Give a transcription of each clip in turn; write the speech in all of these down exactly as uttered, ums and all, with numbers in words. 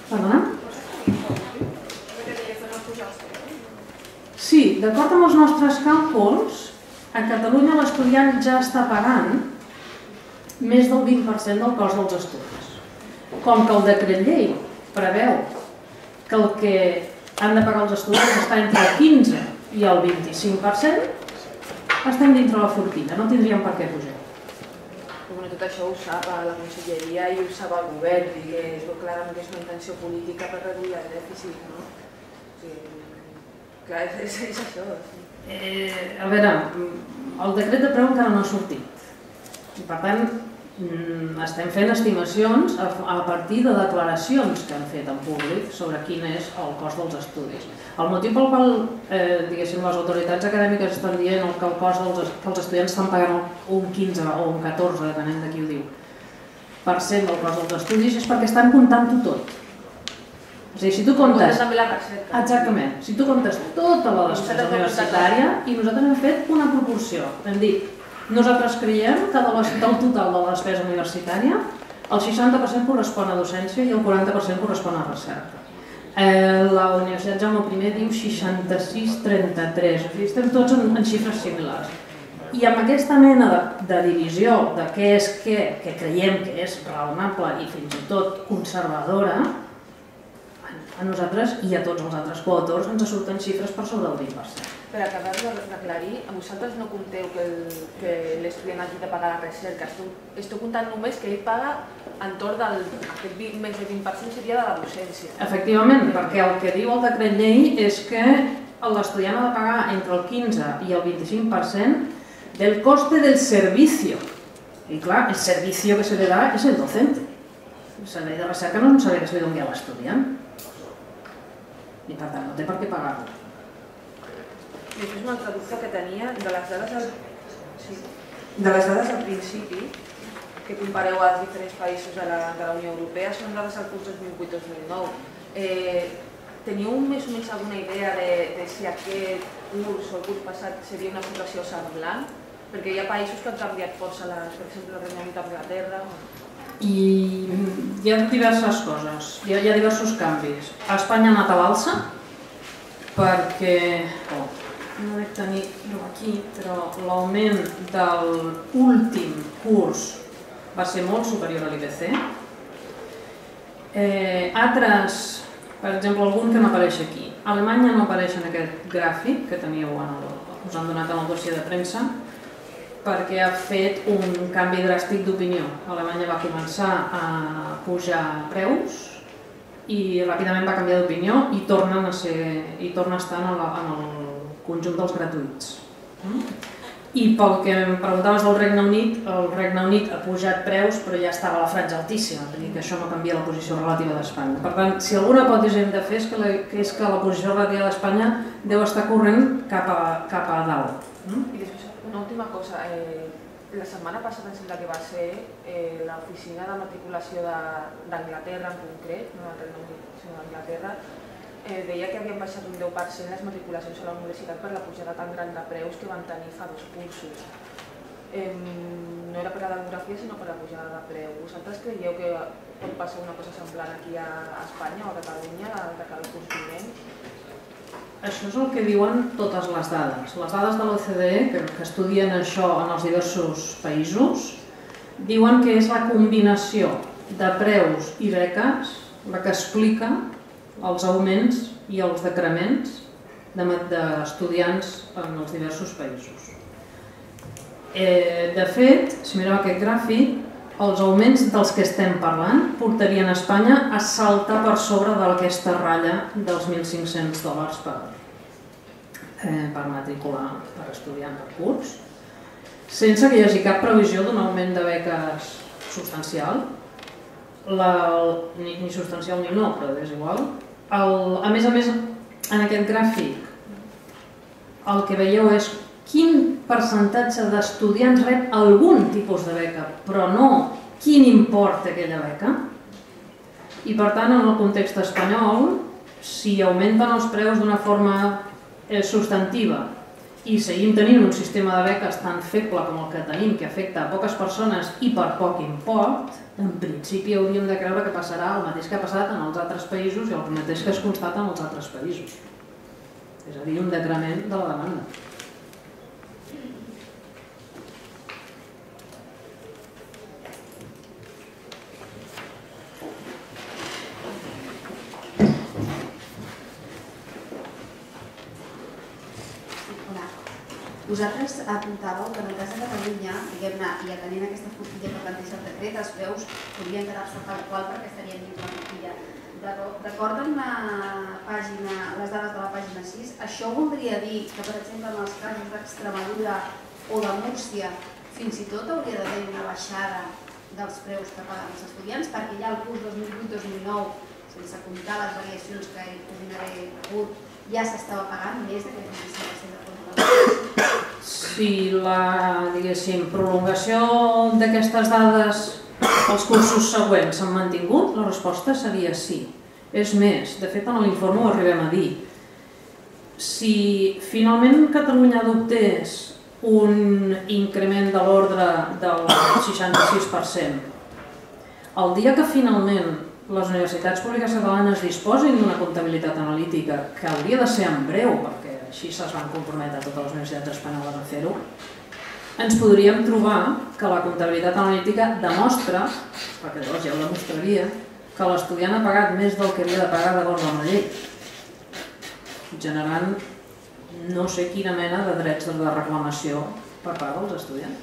Perdona? Sí, d'acord amb els nostres càlculs, a Catalunya l'estudiant ja està pagant més del vint per cent del cost dels estudis. Com que el decret llei preveu que el que han de pagar els estudiants està entre el quinze i el vint-i-cinc per cent, estem dintre la forquilla, no tindríem per què pujar. Tot això ho sap la Conselleria i ho sap el govern, i que és clarament que és una intenció política per reduir el dèficit, no? Clar, és això. A veure, el decret de preu encara no ha sortit. I per tant, estem fent estimacions a partir de declaracions que han fet en públic sobre quin és el cost dels estudis. El motiu pel qual, diguéssim, les autoritats acadèmiques estan dient que el cost que els estudiants estan pagant un quinze o un catorze, depenent de qui ho diu, per cent del cost dels estudis, és perquè estan comptant-ho tot. És a dir, si tu comptes... Exactament. Si tu comptes tota la despesa universitària, i nosaltres hem fet una proporció. Hem dit, nosaltres creiem que del total de la despesa universitària, el seixanta per cent correspon a docència i el quaranta per cent correspon a recerca. La Universitat Jaume primer diu seixanta-sis trenta-tres, o sigui, estem tots en xifres similars. I amb aquesta mena de divisió de què és què, que creiem que és raonable i fins i tot conservadora, a nosaltres i a tots els altres coautors ens surten xifres per sobre el vint per cent. Per acabar d'aclarir, a vosaltres no compteu que l'estudiant hagi de pagar la recerca, esteu comptant només que ell paga entorn del més del vint per cent seria de la docència. Efectivament, perquè el que diu el decret llei és que l'estudiant ha de pagar entre el quinze i el vint-i-cinc per cent del coste del servicio. I clar, el servicio que se le da és el docente. El servei de recerca no és un servei que se li doni a l'estudiant. I per tant no té per què pagar-lo. I això és una altra dubte que tenia de les dades al, sí, de les dades al principi, que compareu als diferents països de la, de la Unió Europea, són dades al curs dos mil vuit dos mil nou. Eh, teniu més o menys alguna idea de, de si aquest curs o el curs passat seria una situació semblant? Perquè hi ha països que han canviat força, les, per exemple, el Regne Unit, Anglaterra... I hi ha diverses coses, hi ha, hi ha diversos canvis. A Espanya ha anat a l'alça perquè, oh, no dec tenir-ho aquí, però l'augment de l'últim curs va ser molt superior a l'I B C. Eh, altres, per exemple, algun que no apareix aquí. A Alemanya no apareix en aquest gràfic que teníeu, en el, us han donat en el dossier de premsa, perquè ha fet un canvi dràstic d'opinió. Alemanya va començar a pujar preus i ràpidament va canviar d'opinió i torna a estar en el conjunt dels gratuïts. I pel que em preguntaves del Regne Unit, el Regne Unit ha pujat preus però ja estava a la franja altíssima, vull dir que això no canvia la posició relativa d'Espanya. Per tant, si alguna hipòtesi hem de fer és que la posició relativa d'Espanya deu estar corrent cap a dalt. I després, una última cosa, la setmana passada em sembla que va ser l'oficina de matriculació d'Anglaterra en concret, no del Regne Unit, sinó d'Anglaterra, deia que havien baixat un deu per cent les matriculacions a la universitat per la pujada tan gran de preus que van tenir fa dos cursos. No era per la demografia, sinó per la pujada de preu. Vosaltres creieu que pot passar una cosa semblant aquí a Espanya o a Catalunya de cada curs vinent? Això és el que diuen totes les dades. Les dades de l'O C D E, que estudien això en els diversos països, diuen que és la combinació de preus i beques la que explica els augments i els decrements d'estudiants en els diversos països. De fet, si mireu aquest gràfic, els augments dels que estem parlant portarien a Espanya a saltar per sobre d'aquesta ratlla dels mil cinc-cents dòlars per matrícula per estudiant per curs, sense que hi hagi cap previsió d'un augment de beques substancial, ni substancial ni no, però és igual. A més a més, en aquest gràfic, el que veieu és quin percentatge d'estudiants rep algun tipus de beca, però no quin import té aquella beca. I per tant, en el context espanyol, si augmenten els preus d'una forma substantiva i seguim tenint un sistema de beques tan feble com el que tenim, que afecta a poques persones i per poc import, en principi hauríem de creure que passarà el mateix que ha passat en els altres països i el mateix que es constata en els altres països. És a dir, un decrement de la demanda. Vosaltres apuntàveu que en el cas de Catalunya, diguem-ne, i atenent aquesta forquilla que planteja el decret, els preus podrien quedar-se tal qual perquè estarien dins la forquilla. D'acord amb la pàgina, les dades de la pàgina sis, això voldria dir que, per exemple, en els casos d'Extremadura o de Múrcia, fins i tot hauria d'haver una baixada dels preus que paguen els estudiants, perquè ja el curs dos mil vuit dos mil nou, sense comptar les variacions que hi puguin haver hagut, ja s'estava pagant més d'aquest vint-i-cinc per cent de fons de la Si la, diguéssim, prolongació d'aquestes dades als cursos següents s'han mantingut, la resposta seria sí. És més, de fet en l'informe ho arribem a dir. Si finalment Catalunya adoptés un increment de l'ordre del seixanta-sis per cent, el dia que finalment les universitats públiques catalanes disposin d'una comptabilitat analítica, que hauria de ser en breu, perquè així se'ls van comprometre totes les universitats espanyoles a fer-ho, ens podríem trobar que la comptabilitat analítica demostra, perquè llavors ja ho demostraria, que l'estudiant ha pagat més del que havia de pagar d'acord amb la llei, generant no sé quina mena de drets de reclamació per part dels estudiants.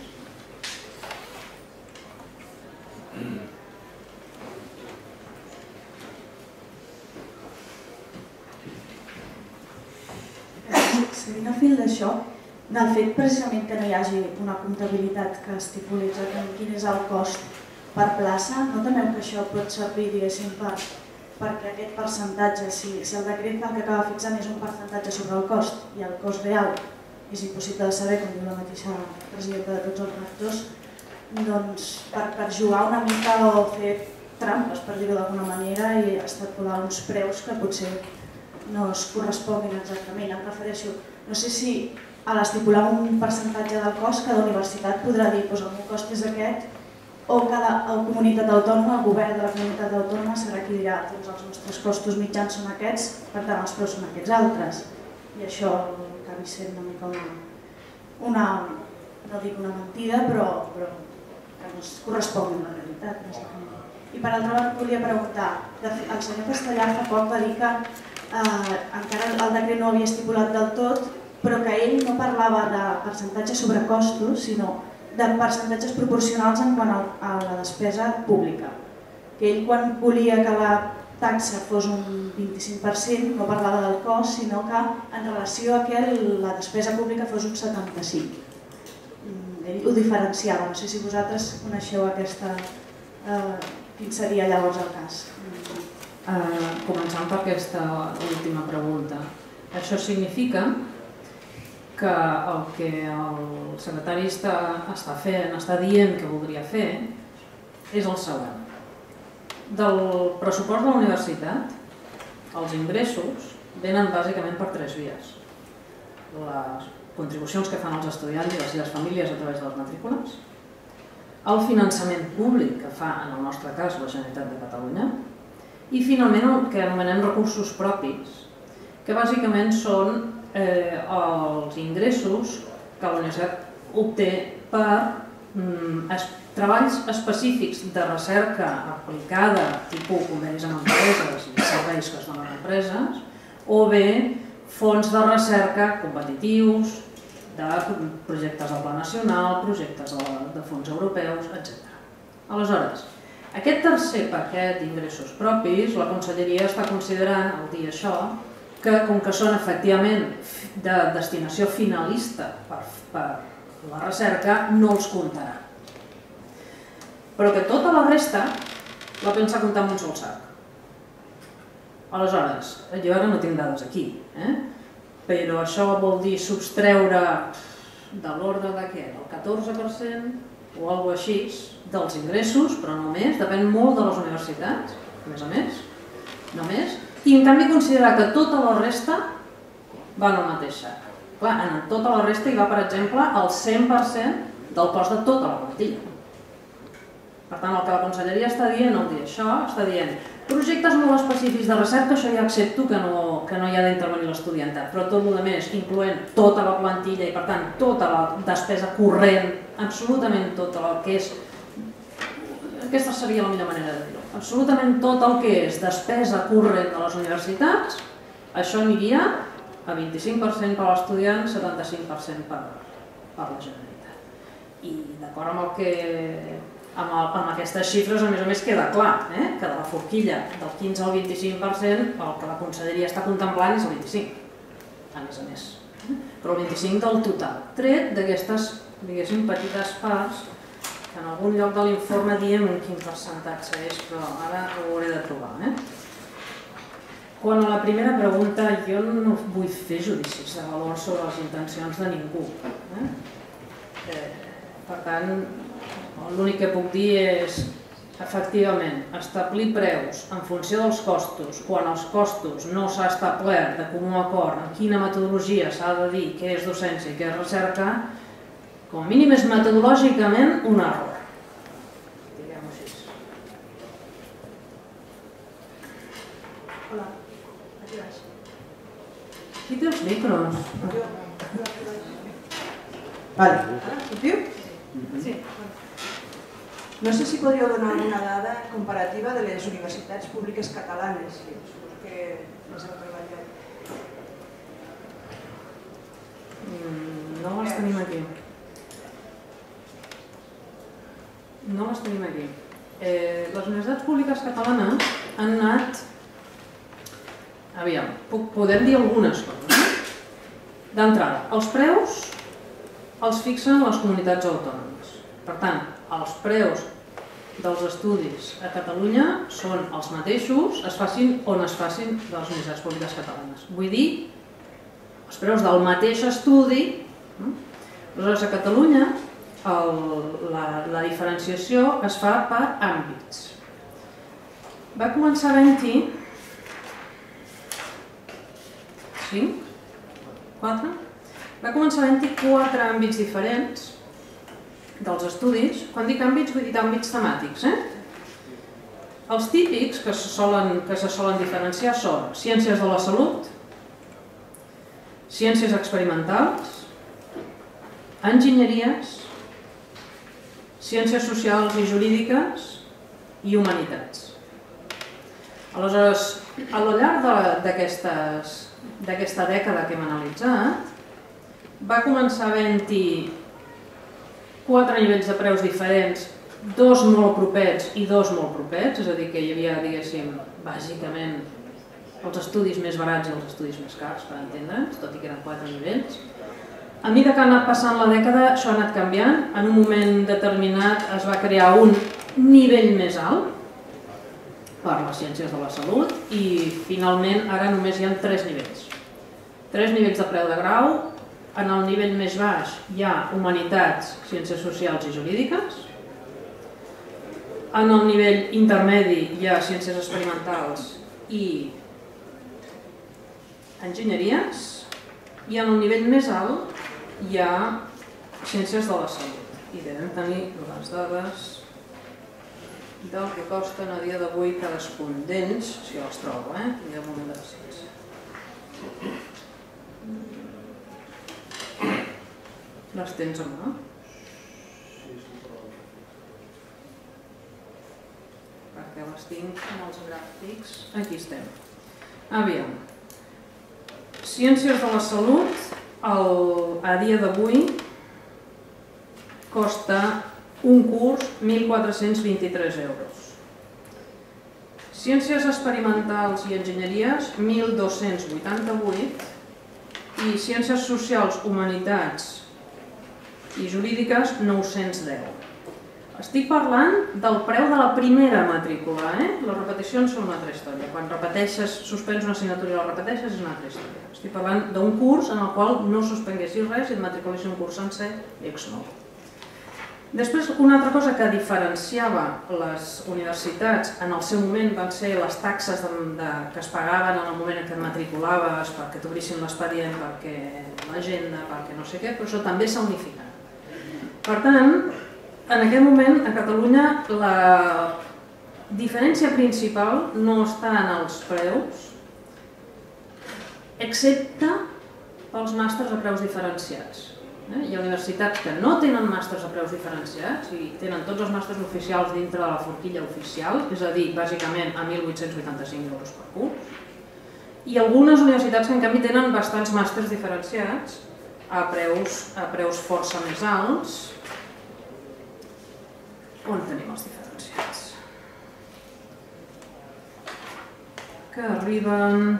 Seguint el fil d'això, del fet precisament que no hi hagi una comptabilitat que estipuli exactament quin és el cost per plaça, no temeu que això pot servir, diguéssim, per, perquè aquest percentatge, si, si el decret el que acaba fixant és un percentatge sobre el cost i el cost real és impossible de saber, com diu la mateixa presidenta de tots els rectors, doncs per, per jugar una mica o fer trampes, per dir-ho d'alguna manera, i estipular uns preus que potser no es corresponguin exactament. Em refereixo, no sé si a l'estipular un percentatge del cost cada universitat podrà dir que el meu cost és aquest, o cada comunitat autònoma, el govern de la comunitat autònoma serà qui dirà que els nostres costos mitjans són aquests, per tant els preus són aquests altres. I això acabi sent una mica una, una no dic una mentida, però, però que no es correspongui amb la realitat. I per altra banda, volia preguntar, el senyor Castellà fa poc va dir que eh, encara el decret no havia estipulat del tot, però que ell no parlava de percentatges sobre costos, sinó de percentatges proporcionals en quant a la despesa pública. Que ell, quan volia que la taxa fos un vint-i-cinc per cent, no parlava del cost, sinó que en relació a que la despesa pública fos un setanta-cinc per cent. Ell ho diferenciava, no sé si vosaltres coneixeu aquesta... quin seria llavors el cas? Començant per aquesta última pregunta. Això significa que el que el secretari està fent, està dient que voldria fer, és el següent. Del pressupost de la universitat, els ingressos venen bàsicament per tres vies. Les contribucions que fan els estudiants i les seves famílies a través de les matrícules, el finançament públic que fa, en el nostre cas, la Generalitat de Catalunya, i finalment el que anomenem recursos propis, que bàsicament són eh, els ingressos que la universitat obté per mm, es, treballs específics de recerca aplicada, tipus convenis amb empreses i serveis que es donen a empreses, o bé fons de recerca competitius, de projectes del Pla Nacional, projectes de fons europeus, etcètera. Aleshores, aquest tercer paquet d'ingressos propis, la Conselleria està considerant, al dir això, que com que són efectivament de destinació finalista per, per la recerca, no els comptarà. Però que tota la resta la pensa comptar amb un sol sac. Aleshores, jo ara no tinc dades aquí, eh? Però això vol dir substreure de l'ordre de què? Del catorze per cent o alguna cosa així dels ingressos, però no més, depèn molt de les universitats, a més a més, no més, i en canvi considerar que tota la resta va en el mateix sac. Clar, en tota la resta hi va, per exemple, el cent per cent del cost de tota la plantilla. Per tant, el que la conselleria està dient, no dir això, està dient projectes molt específics de recerca, això ja accepto que no, que no hi ha d'intervenir l'estudiantat, però tot el més, incloent tota la plantilla i per tant tota la despesa corrent, absolutament tot el que és, aquesta seria la millor manera de dir-ho, absolutament tot el que és despesa corrent de les universitats, això aniria a vint-i-cinc per cent per l'estudiant, setanta-cinc per cent per la Generalitat. I d'acord amb el que amb, el, amb aquestes xifres, a més a més, queda clar eh? que de la forquilla del quinze al vint-i-cinc per cent el que la conselleria està contemplant és el vint-i-cinc, a més a més. Però el vint-i-cinc del total, tret d'aquestes, diguéssim, petites parts que en algun lloc de l'informe diem quin percentatge és, però ara ho hauré de trobar. Eh? Quan a la primera pregunta, jo no vull fer judicis de valor sobre les intencions de ningú. Eh? Eh, per tant, l'únic que puc dir és, efectivament, establir preus en funció dels costos, quan els costos no s'ha establert de comú acord en quina metodologia s'ha de dir què és docència i què és recerca, com a mínim és metodològicament un error. Diguem-ho així. Hola, aquí baix. Qui té els micros? Vale. Ara, sentiu? Sí. No sé si podríeu donar alguna dada comparativa de les universitats públiques catalanes, suposo que les heu treballat. No les tenim aquí. No les tenim aquí. Eh, les universitats públiques catalanes han anat... Aviam, podem dir algunes coses. Eh? D'entrada, els preus els fixen les comunitats autònomes. Per tant, els preus dels estudis a Catalunya són els mateixos, es facin on es facin de les universitats públiques catalanes. Vull dir, els preus del mateix estudi. Aleshores, a Catalunya el, la, la diferenciació es fa per àmbits. Va començar havent-hi cinc? quatre? Va començar havent-hi quatre àmbits diferents dels estudis. Quan dic àmbits, vull dir àmbits temàtics. Eh? Els típics que se, solen, que se solen diferenciar són ciències de la salut, ciències experimentals, enginyeries, ciències socials i jurídiques i humanitats. Aleshores, a lo llarg d'aquesta dècada que hem analitzat, va començar havent-hi quatre nivells de preus diferents, dos molt propets i dos molt propets, és a dir, que hi havia, diguéssim, bàsicament els estudis més barats i els estudis més cars, per entendre'ns, tot i que eren quatre nivells. A mesura que ha anat passant la dècada, això ha anat canviant. En un moment determinat es va crear un nivell més alt per les ciències de la salut i, finalment, ara només hi ha tres nivells. Tres nivells de preu de grau. En el nivell més baix hi ha humanitats, ciències socials i jurídiques. En el nivell intermedi hi ha ciències experimentals i enginyeries. I en el nivell més alt hi ha ciències de la salut. I devem tenir les dades del que costen a dia d'avui cadascun d'ells, si els trobo, eh? Hi ha un moment de paciència. Les tens a mà? Perquè les tinc amb els gràfics. Aquí estem. Aviam. Ciències de la salut, a dia d'avui, costa un curs mil quatre-cents vint-i-tres euros. Ciències experimentals i enginyeries, mil dos-cents vuitanta-vuit. I ciències socials, humanitats i jurídiques, nou-cents deu. Estic parlant del preu de la primera matrícula, eh? Les repeticions són una altra història. Quan repeteixes, suspens una assignatura i la repeteixes, és una altra història. Estic parlant d'un curs en el qual no suspenguessis res i et matriculessis un curs sencer i ex nou. Després, una altra cosa que diferenciava les universitats en el seu moment van ser les taxes que es pagaven en el moment en què et matriculaves, perquè t'obrissin l'expedient, perquè l'agenda, perquè no sé què, però això també s'ha unificat. Per tant, en aquest moment a Catalunya la diferència principal no està en els preus, excepte pels màsters a preus diferenciats. Hi ha universitats que no tenen màsters a preus diferenciats i tenen tots els màsters oficials dintre de la forquilla oficial, és a dir, bàsicament a mil vuit-cents vuitanta-cinc euros per curs, i algunes universitats que en canvi tenen bastants màsters diferenciats a preus, a preus força més alts. On tenim els diferenciats? Que arriben...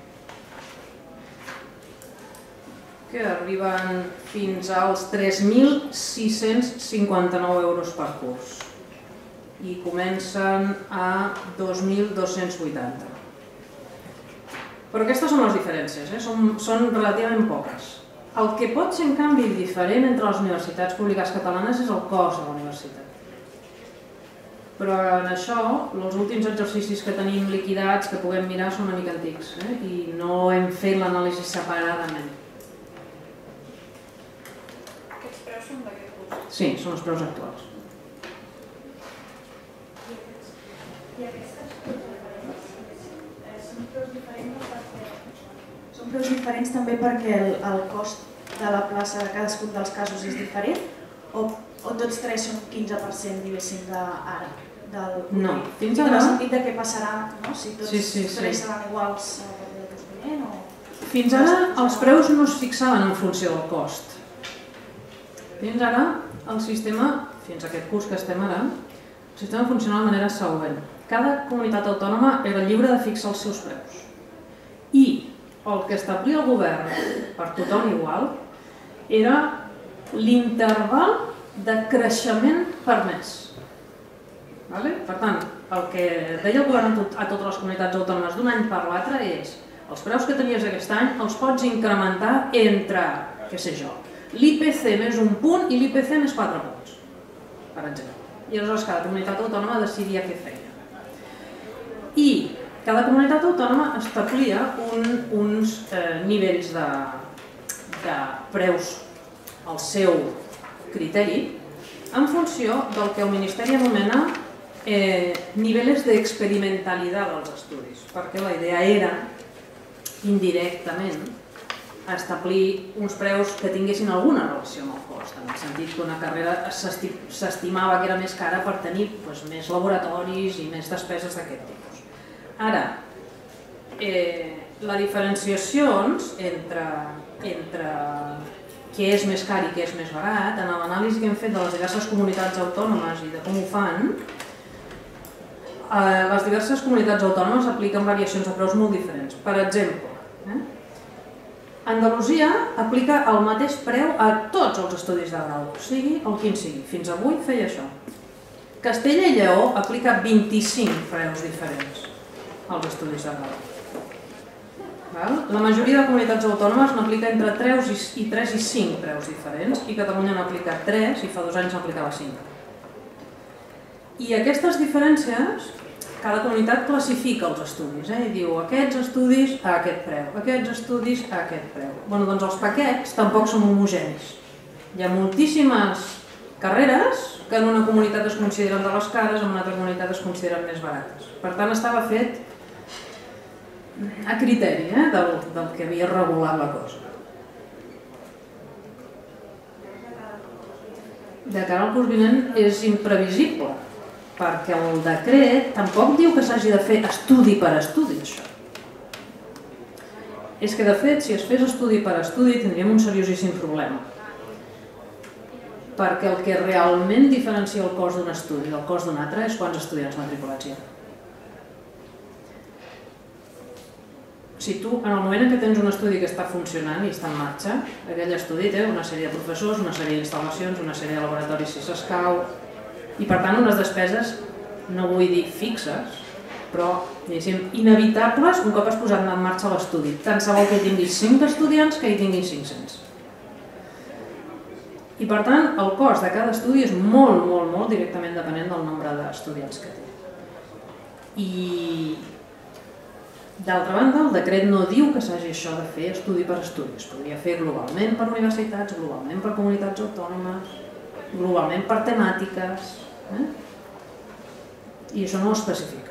que arriben fins als tres mil sis-cents cinquanta-nou euros per curs i comencen a dos mil dos-cents vuitanta. Però aquestes són les diferències, eh? són, són relativament poques. El que pot ser, en canvi, diferent entre les universitats públiques catalanes és el cost de la universitat. Però en això, els últims exercicis que tenim liquidats, que puguem mirar, són una mica antics, eh? I no hem fet l'anàlisi separadament. Sí, són els preus actuals. I aquestes són preus diferents perquè... Són preus diferents també perquè el, el cost de la plaça de cadascun dels casos és diferent o, o tots tres són quinze per cent, diguéssim, d'ara? Del... No, fins ara... En el sentit de què passarà, no? Si tots sí, sí, sí. tres seran iguals a partir del curs vinent o... Fins ara els preus no es fixaven en funció del cost. Fins ara el sistema, fins a aquest curs que estem ara, el sistema funciona de manera següent. Cada comunitat autònoma era lliure de fixar els seus preus. I el que establia el govern per tothom igual era l'interval de creixement permès. Per tant, el que deia el govern a totes les comunitats autònomes d'un any per l'altre és els preus que tenies aquest any els pots incrementar entre, què sé jo, l'I P C més un punt i l'I P C més quatre punts, per exemple. I aleshores cada comunitat autònoma decidia què feia. I cada comunitat autònoma establia un, uns eh, nivells de, de preus al seu criteri en funció del que el Ministeri anomena eh, nivells d'experimentalitat dels estudis, perquè la idea era, indirectament, establir uns preus que tinguessin alguna relació amb el cost, en el sentit que una carrera s'estimava que era més cara per tenir doncs, més laboratoris i més despeses d'aquest tipus. Ara, eh, la diferenciació entre, entre què és més car i què és més barat, en l'anàlisi que hem fet de les diverses comunitats autònomes i de com ho fan, eh, les diverses comunitats autònomes apliquen variacions de preus molt diferents. Per exemple, eh, Andalusia aplica el mateix preu a tots els estudis de grau, sigui el quin sigui. Fins avui feia això. Castella i Lleó aplica vint-i-cinc preus diferents als estudis de grau. La majoria de comunitats autònomes n'aplica entre tres i cinc preus diferents i Catalunya n'aplica tres i fa dos anys n'aplicava cinc. I aquestes diferències, cada comunitat classifica els estudis i diu aquests estudis a aquest preu, aquests estudis a aquest preu. Bé, doncs els paquets tampoc són homogenis. Hi ha moltíssimes carreres que en una comunitat es consideren de les cares, en una altra comunitat es consideren més barates. Per tant, estava fet a criteri eh, del, del que havia regulat la cosa. De cara al curs vinent és imprevisible, perquè el decret tampoc diu que s'hagi de fer estudi per estudi, això. És que, de fet, si es fes estudi per estudi, tindríem un seriosíssim problema. Perquè el que realment diferencia el cost d'un estudi del cost d'un altre és quants estudiants matriculats hi ha. Si tu, en el moment en què tens un estudi que està funcionant i està en marxa, aquell estudi té una sèrie de professors, una sèrie d'instal·lacions, una sèrie de laboratoris si s'escau, i per tant unes despeses, no vull dir fixes, però inevitables un cop has posat en marxa l'estudi. Tant se vol que hi tinguis cinc estudiants que hi tinguis cinc-cents. I I per tant, el cost de cada estudi és molt, molt, molt directament depenent del nombre d'estudiants que té. I d'altra banda, el decret no diu que s'hagi això de fer estudi per estudi. Es podria fer globalment per universitats, globalment per comunitats autònomes, globalment per temàtiques, eh? I això no ho especifica.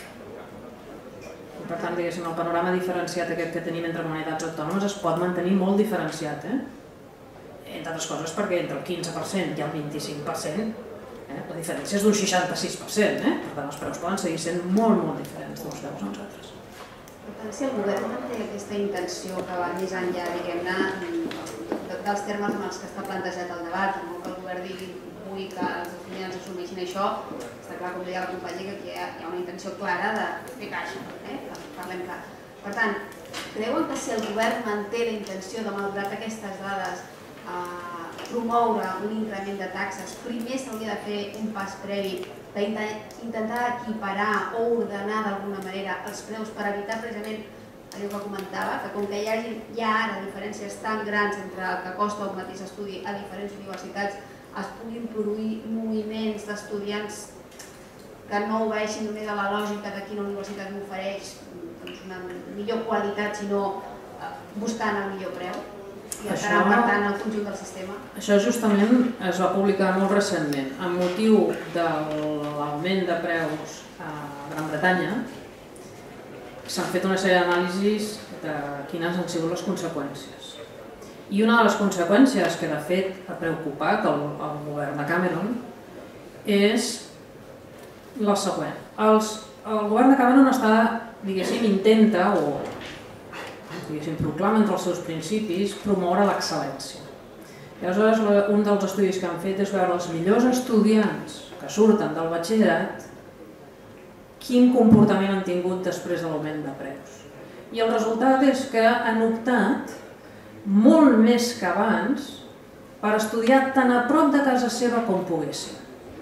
I per tant, diguéssim, el panorama diferenciat aquest que tenim entre comunitats autònomes es pot mantenir molt diferenciat, eh? Entre altres coses perquè entre el quinze per cent i el vint-i-cinc per cent eh, la diferència és d'un seixanta-sis per cent, eh? Per tant els preus poden seguir sent molt, molt diferents d'uns llocs a uns altres. Per tant, si el govern té aquesta intenció que va més enllà, diguem-ne, dels termes en els que està plantejat el debat, no que el govern digui vull que els estudiants assumeixin això, està clar, com deia la companya, que aquí hi ha una intenció clara de fer caixa, eh? Parlem clar. Per tant, creuen que si el govern manté la intenció de, malgrat aquestes dades, promoure un increment de taxes, primer s'hauria de fer un pas previ d'intentar equiparar o ordenar d'alguna manera els preus per evitar precisament allò que comentava, que com que hi ha, hi ha ara diferències tan grans entre el que costa un mateix estudi a diferents universitats, es puguin produir moviments d'estudiants que no obeeixin només a la lògica de quina universitat m'ofereix doncs, una millor qualitat, sinó buscant el millor preu. I encara per tant el conjunt del sistema. Això justament es va publicar molt recentment. Amb motiu de l'augment de preus a Gran Bretanya, s'han fet una sèrie d'anàlisis de quines han sigut les conseqüències. I una de les conseqüències que de fet ha preocupat el, el govern de Cameron és la següent. Els, el govern de Cameron està, diguéssim, intenta o proclama entre els seus principis promoure l'excel·lència. I aleshores un dels estudis que han fet és veure els millors estudiants que surten del batxillerat quin comportament han tingut després de l'augment de preus. I el resultat és que han optat molt més que abans per estudiar tan a prop de casa seva com poguessin.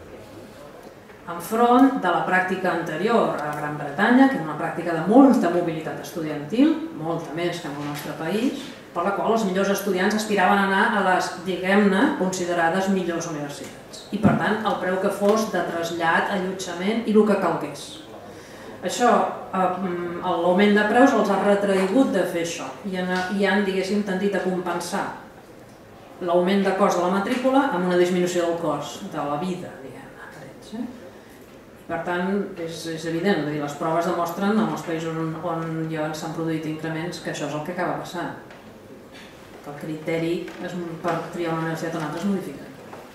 Enfront de la pràctica anterior a Gran Bretanya, que era una pràctica de molta mobilitat estudiantil, molta més que en el nostre país, per la qual els millors estudiants aspiraven a anar a les, diguem-ne, considerades millors universitats. I per tant, el preu que fos de trasllat, allotjament i el que calgués. Això, l'augment de preus els ha retraïgut de fer això i han, diguéssim, tendit a compensar l'augment de cost de la matrícula amb una disminució del cost de la vida, diguem-ne, per ells. Per tant, és, és evident, dir, les proves demostren en els països on, on ja s'han produït increments que això és el que acaba passant. Que el criteri és, per triar una universitat o una altra es modifica.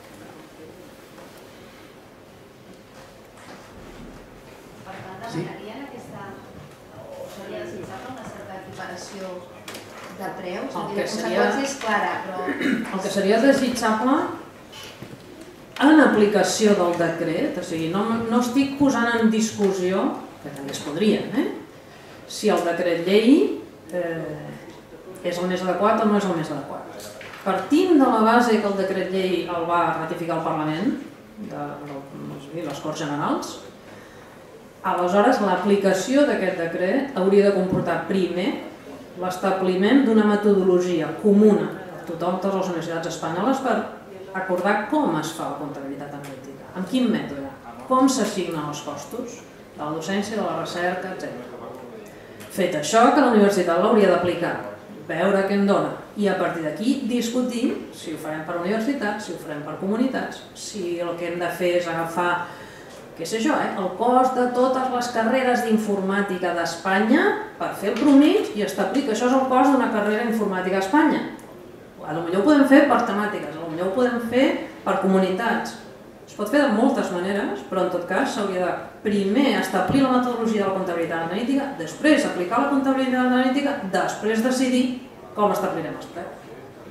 Per tant, demanarien aquesta, o seria desitjable una certa equiparació de preus? La conseqüència és clara, però... El que seria desitjable en aplicació del decret, o sigui, no, no estic posant en discussió, que també es podrien, eh? Si el decret llei eh, és el més adequat o no és el més adequat. Partint de la base que el decret llei el va ratificar el Parlament, de, de les Corts Generals, aleshores l'aplicació d'aquest decret hauria de comportar primer l'establiment d'una metodologia comuna a tothom, totes les universitats espanyoles per acordar com es fa la comptabilitat analítica, amb quin mètode, com s'assignen els costos de la docència, de la recerca, etcètera. Fet això, que la universitat l'hauria d'aplicar, veure què en dona i a partir d'aquí discutir si ho farem per universitats, si ho farem per comunitats, si el que hem de fer és agafar, què sé jo, eh, el cost de totes les carreres d'informàtica d'Espanya per fer el promig i establir que això és el cost d'una carrera informàtica a Espanya. Potser ho podem fer per temàtiques, potser ho podem fer per comunitats. Es pot fer de moltes maneres, però en tot cas s'hauria de primer establir la metodologia de la comptabilitat analítica, després aplicar la comptabilitat analítica, després decidir com establirem els preus.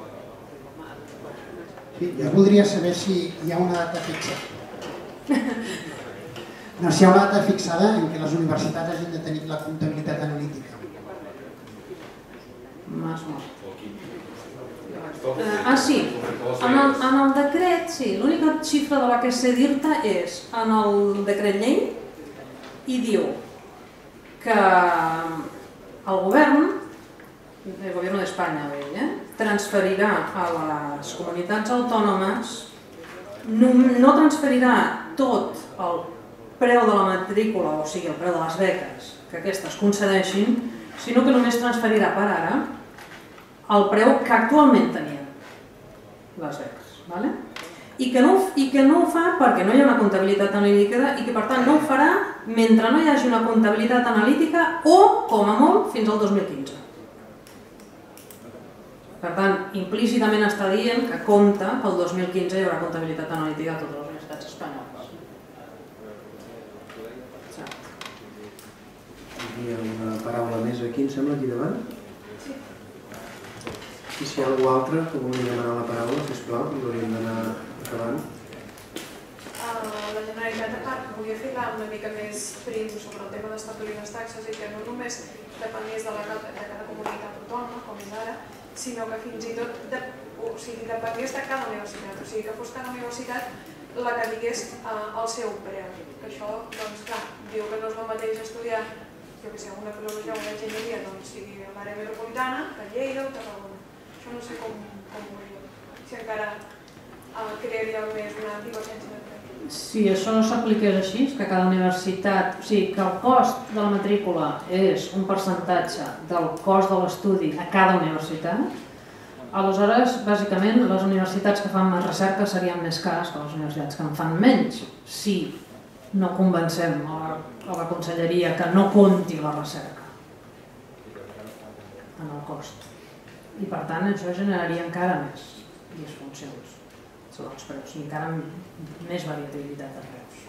Sí, jo voldria saber si hi ha una data fixa. No, si hi ha una data fixada en què les universitats hagin de tenir la comptabilitat analítica. Más molt. Ah, sí, en el, en el decret, sí, l'única xifra de la que sé dir-te és en el decret llei i diu que el govern el Gobierno d'Espanya, eh? transferirà a les comunitats autònomes, no, no transferirà tot el preu de la matrícula, o sigui, el preu de les beques que aquestes concedeixin, sinó que només transferirà per ara el preu que actualment tenien les beques. Vale? I, que no, I que no ho fa perquè no hi ha una comptabilitat analítica i que per tant no ho farà mentre no hi hagi una comptabilitat analítica o, com a molt, fins al dos mil quinze. Per tant, implícitament està dient que compta que el dos mil quinze hi haurà comptabilitat analítica a totes les universitats espanyoles. Hi ha una paraula més aquí, em sembla, aquí davant. Sí. I si hi ha algú altre que vulgui demanar la paraula, sisplau, i hauríem d'anar acabant. La Generalitat, a part, volia ficar una mica més prim sobre el tema d'establir les taxes i que no només depengués de, la, de cada comunitat autònoma, com és ara, sinó que fins i tot de, o sigui, depengués de cada universitat, o sigui que fos cada universitat la que digués eh, el seu preu. Que això, doncs clar, diu que no és el mateix estudiar, jo que sé, una filologia o una enginyeria, doncs sigui a l'àrea metropolitana, que Lleida o Tarragona. Això no sé com, com ho veieu, si encara eh, crearia més una divergència de preu. Si això no s'apliqués així, que cada universitat, o sigui, que el cost de la matrícula és un percentatge del cost de l'estudi a cada universitat, aleshores, bàsicament, les universitats que fan més recerca serien més cares que les universitats que en fan menys, si no convencem a la, a la conselleria que no compti la recerca en el cost. I per tant, això generaria encara més disfuncions sobre els preus, i encara més variabilitat de preus.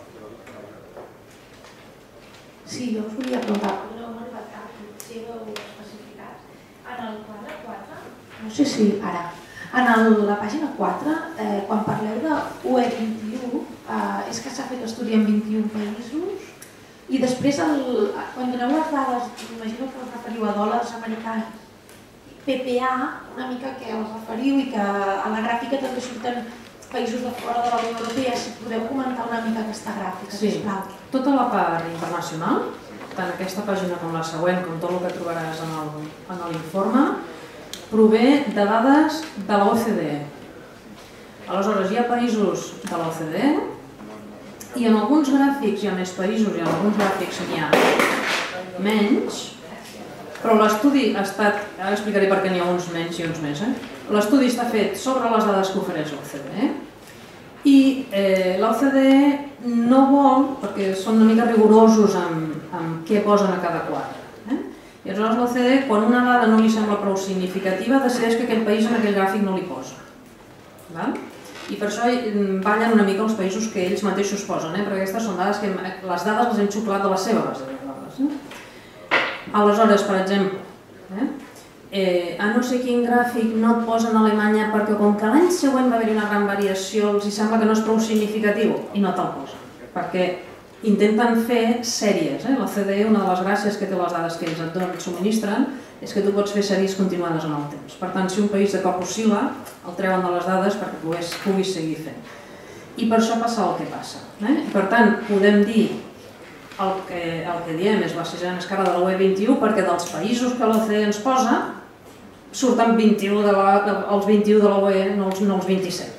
Sí, jo us volia preguntar, no m'ha arribat cap, si heu especificat, en el quadre quatre, no sé si ara, en el, la pàgina quatre, eh, quan parleu de U E vint-i-u, eh, és que s'ha fet estudi en vint-i-un països, i després, el, quan doneu les dades, m'imagino que us referiu a dòlars americans, P P A, una mica que us referiu i que a la gràfica també surten països de fora de la Unió Europea, si podeu comentar una mica aquesta gràfica, sí. sisplau. Tota la part internacional, tant aquesta pàgina com la següent, com tot el que trobaràs en l'informe, prové de dades de l'O C D E. Aleshores, hi ha països de l'O C D E i en alguns gràfics hi ha més països i en alguns gràfics n'hi ha menys, però l'estudi ha estat, ara explicaré per què n'hi ha uns menys i uns més, eh? L'estudi està fet sobre les dades que ofereix l'O C D E i eh, l'O C D E no vol, perquè són una mica rigorosos amb, amb què posen a cada quadre. Eh? I aleshores l'O C D E, quan una dada no li sembla prou significativa, decideix que aquell país en aquell gràfic no li posa. Val? I per això ballen una mica els països que ells mateixos posen, eh? Perquè aquestes són dades que hem, les dades les hem xuclat de la seva base de dades. Eh? Aleshores, per exemple, eh? Eh, a no sé quin gràfic no et posen a Alemanya perquè com que l'any següent va haver-hi una gran variació els sembla que no és prou significatiu i no te'l posen, perquè intenten fer sèries. Eh? L'O C D E, una de les gràcies que té les dades que ells et donen, subministren, és que tu pots fer sèries continuades en el temps. Per tant, si un país de cop oscil·la, el treuen de les dades perquè puguis, puguis seguir fent. I per això passa el que passa. Eh? Per tant, podem dir el que, el que diem és la sisena escala de la U E vint-i-u perquè dels països que l'O C D E ens posa surten vint-i-u de la, de, els vint-i-u de la U E, no els, no els vint-i-set.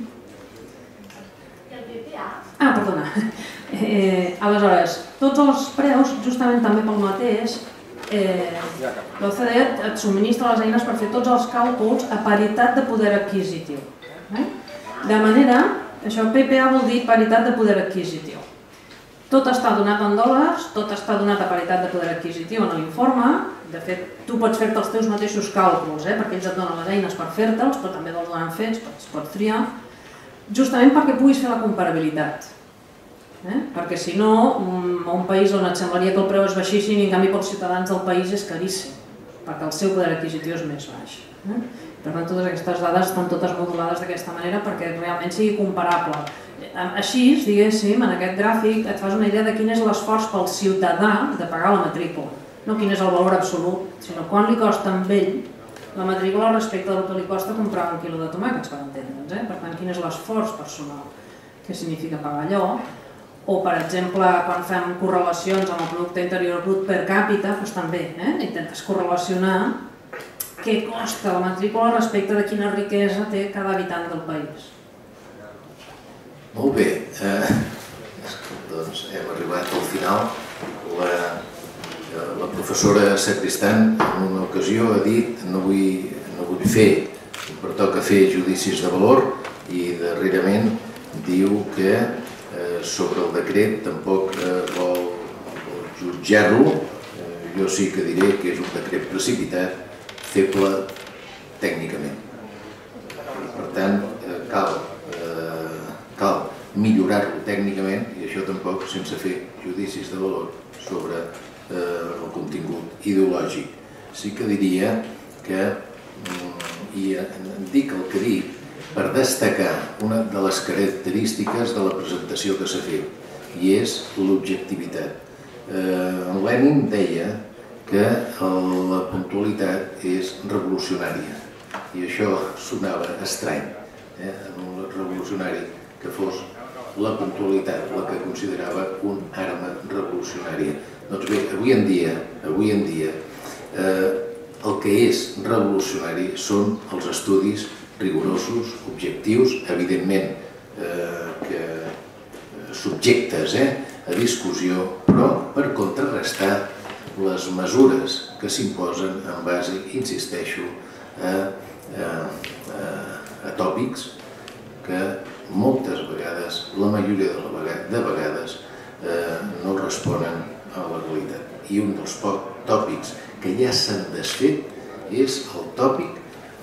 I el P P A? Ah, perdona. Eh, aleshores, tots els preus, justament també pel mateix, eh, l'O C D E et subministra les eines per fer tots els càlculs a paritat de poder adquisitiu. Eh? De manera, això P P A vol dir paritat de poder adquisitiu. Tot està donat en dòlars, tot està donat a paritat de poder adquisitiu en l'informe. De fet, tu pots fer-te els teus mateixos càlculs, eh? Perquè ells et donen les eines per fer-te'ls, però també te'ls donen fets, pots, pots triar, justament perquè puguis fer la comparabilitat. Eh? Perquè si no, un país on et semblaria que el preu és baixíssim i en canvi pels ciutadans del país és caríssim, perquè el seu poder adquisitiu és més baix. Eh? Per tant, totes aquestes dades estan totes modulades d'aquesta manera perquè realment sigui comparable. Així, diguéssim, en aquest gràfic et fas una idea de quin és l'esforç pel ciutadà de pagar la matrícula. No quin és el valor absolut, sinó quan li costa a ell la matrícula respecte del que li costa comprar un quilo de tomàquets, per entendre'ns. Eh? Per tant, quin és l'esforç personal que significa pagar allò. O, per exemple, quan fem correlacions amb el producte interior brut per càpita, doncs també eh? intentes correlacionar què costa la matrícula respecte de quina riquesa té cada habitant del país. Molt bé, doncs hem arribat al final. La professora Sacristán en una ocasió ha dit no vull fer, em pertoca fer judicis de valor, i darrerament diu que sobre el decret tampoc vol jutjar-lo. Jo sí que diré que és un decret precipitat, feble tècnicament. Per tant, cal millorar-lo tècnicament, i això tampoc sense fer judicis de valor sobre el contingut ideològic. Sí que diria que, i dic el que dic, per destacar una de les característiques de la presentació que s'ha fet, i és l'objectivitat. Lenin deia que la puntualitat és revolucionària, i això sonava estrany, en un revolucionari que fos la puntualitat la que considerava un arma revolucionària. Doncs bé, avui en dia, avui en dia, el que és revolucionari són els estudis rigorosos, objectius, evidentment que subjectes a discussió, però per contrarrestar les mesures que s'imposen en base, insisteixo, a tòpics que moltes vegades, la majoria de vegades, no responen a la realitat. I un dels tòpics que ja s'han desfet és el tòpic,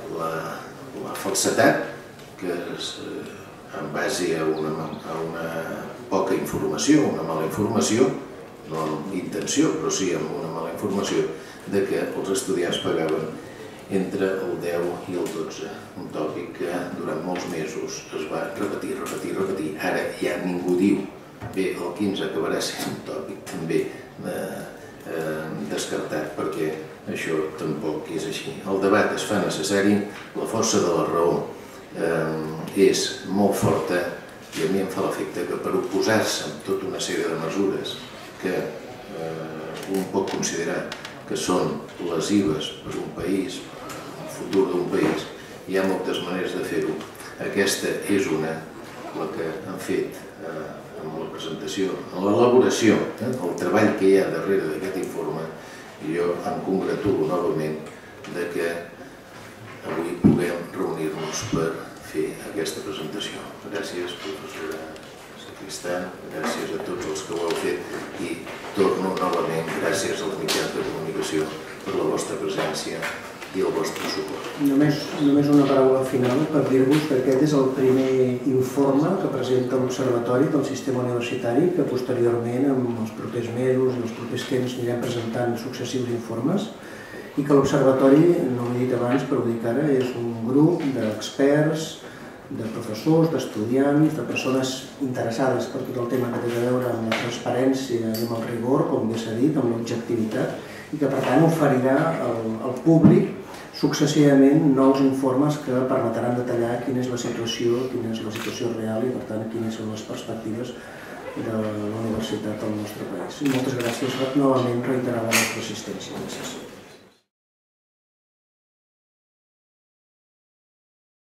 la falsedat, que en base a una poca informació, una mala informació, no amb intenció, però sí amb una mala informació, de que els estudiants pagaven entre el deu i el dotze, un tòpic que durant molts mesos es va repetir, repetir, repetir. Ara ja ningú diu, bé, el quinze acabarà sent un tòpic també descartat, perquè això tampoc és així. El debat es fa necessari, la força de la raó és molt forta, i a mi em fa l'efecte que per oposar-se a tota una sèrie de mesures que un pot considerar que són lesives per un país, el futur d'un país, hi ha moltes maneres de fer-ho. Aquesta és una, la que han fet amb la presentació, en l'elaboració, el treball que hi ha darrere d'aquest informe, i jo em congratulo novament de que avui puguem reunir-nos per fer aquesta presentació. Gràcies, professora Sacristán, gràcies a tots els que ho heu fet, i torno novament gràcies als mitjans de comunicació per la vostra presència i el vostre suport. Només una paraula final per dir-vos que aquest és el primer informe que presenta l'Observatori del Sistema Universitari, que posteriorment, en els propers mesos i els propers temps, anirem presentant successius informes, i que l'Observatori, no ho he dit abans, però ho dic ara, és un grup d'experts, de professors, d'estudiants, de persones interessades per tot el tema que té a veure amb la transparència i amb el rigor, com bé s'ha dit, amb l'objectivitat, i que per tant oferirà al públic successivament nous informes que permetran detallar quina és la situació, quina és la situació real i per tant quines són les perspectives de la universitat al nostre país. I moltes gràcies, novament reiterar la nostra assistència. Gràcies.